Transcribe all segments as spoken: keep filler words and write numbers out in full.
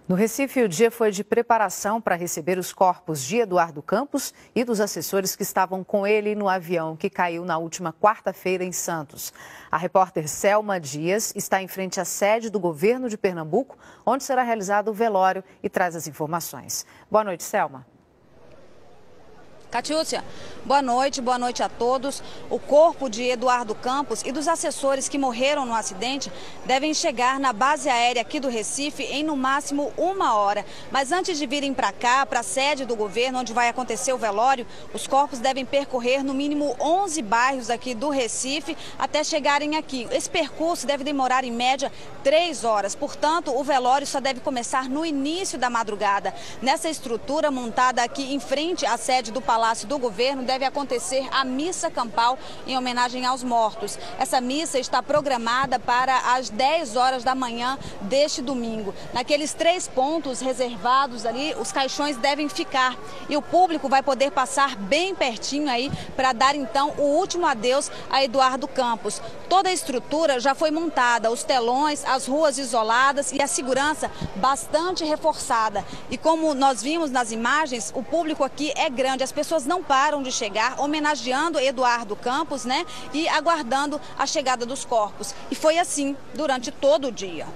No Recife, o dia foi de preparação para receber os corpos de Eduardo Campos e dos assessores que estavam com ele no avião que caiu na última quarta-feira em Santos. A repórter Selma Dias está em frente à sede do governo de Pernambuco, onde será realizado o velório, e traz as informações. Boa noite, Selma. Catiúcia, boa noite, boa noite a todos. O corpo de Eduardo Campos e dos assessores que morreram no acidente devem chegar na base aérea aqui do Recife em no máximo uma hora. Mas antes de virem para cá, para a sede do governo, onde vai acontecer o velório, os corpos devem percorrer no mínimo onze bairros aqui do Recife até chegarem aqui. Esse percurso deve demorar em média três horas. Portanto, o velório só deve começar no início da madrugada. Nessa estrutura montada aqui em frente à sede do Palácio Palácio do Governo deve acontecer a missa campal em homenagem aos mortos. Essa missa está programada para as dez horas da manhã deste domingo. Naqueles três pontos reservados ali, os caixões devem ficar e o público vai poder passar bem pertinho aí para dar então o último adeus a Eduardo Campos. Toda a estrutura já foi montada, os telões, as ruas isoladas e a segurança bastante reforçada. E como nós vimos nas imagens, o público aqui é grande, as pessoas não param de chegar, homenageando Eduardo Campos, né, e aguardando a chegada dos corpos. E foi assim durante todo o dia.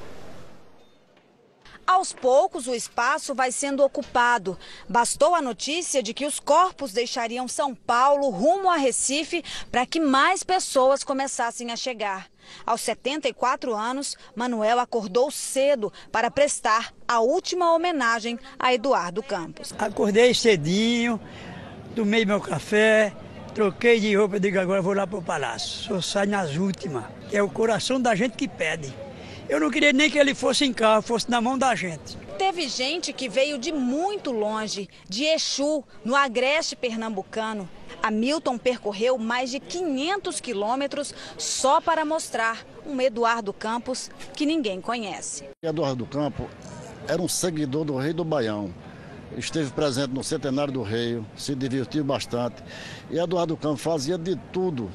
Aos poucos, o espaço vai sendo ocupado. Bastou a notícia de que os corpos deixariam São Paulo rumo a Recife para que mais pessoas começassem a chegar. Aos setenta e quatro anos, Manuel acordou cedo para prestar a última homenagem a Eduardo Campos. Acordei cedinho, tomei meu café, troquei de roupa e digo, agora vou lá para o palácio. Só sai nas últimas, que é o coração da gente que pede. Eu não queria nem que ele fosse em carro, fosse na mão da gente. Teve gente que veio de muito longe, de Exu, no agreste pernambucano. Hamilton percorreu mais de quinhentos quilômetros só para mostrar um Eduardo Campos que ninguém conhece. Eduardo Campos era um seguidor do Rei do Baião. Esteve presente no centenário do Rei, se divertiu bastante. E Eduardo Campos fazia de tudo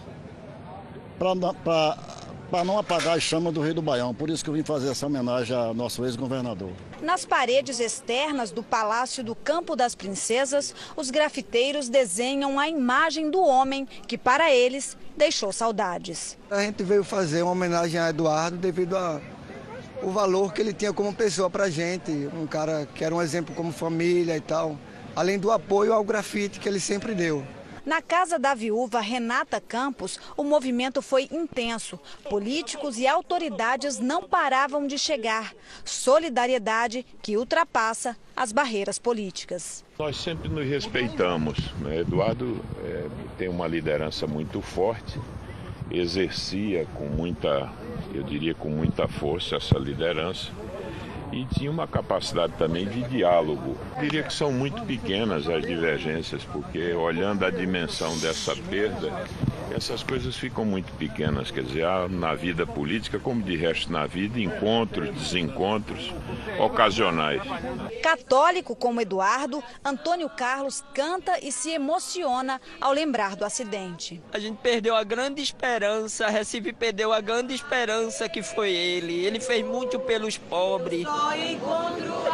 para não apagar as chamas do Rei do Baião. Por isso que eu vim fazer essa homenagem ao nosso ex-governador. Nas paredes externas do Palácio do Campo das Princesas, os grafiteiros desenham a imagem do homem que, para eles, deixou saudades. A gente veio fazer uma homenagem a Eduardo devido a o valor que ele tinha como pessoa pra gente, um cara que era um exemplo como família e tal, além do apoio ao grafite que ele sempre deu. Na casa da viúva Renata Campos, o movimento foi intenso. Políticos e autoridades não paravam de chegar. Solidariedade que ultrapassa as barreiras políticas. Nós sempre nos respeitamos, né? Eduardo é, tem uma liderança muito forte, exercia com muita, eu diria com muita força essa liderança e tinha uma capacidade também de diálogo. Eu diria que são muito pequenas as divergências, porque olhando a dimensão dessa perda, essas coisas ficam muito pequenas, quer dizer, há na vida política, como de resto na vida, encontros, desencontros ocasionais. Católico como Eduardo, Antônio Carlos canta e se emociona ao lembrar do acidente. A gente perdeu a grande esperança, Recife perdeu a grande esperança que foi ele. Ele fez muito pelos pobres. Só encontro